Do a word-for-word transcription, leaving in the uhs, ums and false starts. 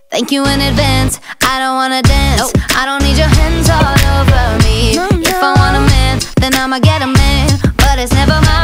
Thank you in advance, I don't wanna dance. Nope. I don't need your hands all over me. No, no. If I want a man, then I'ma get a man, but it's never mine.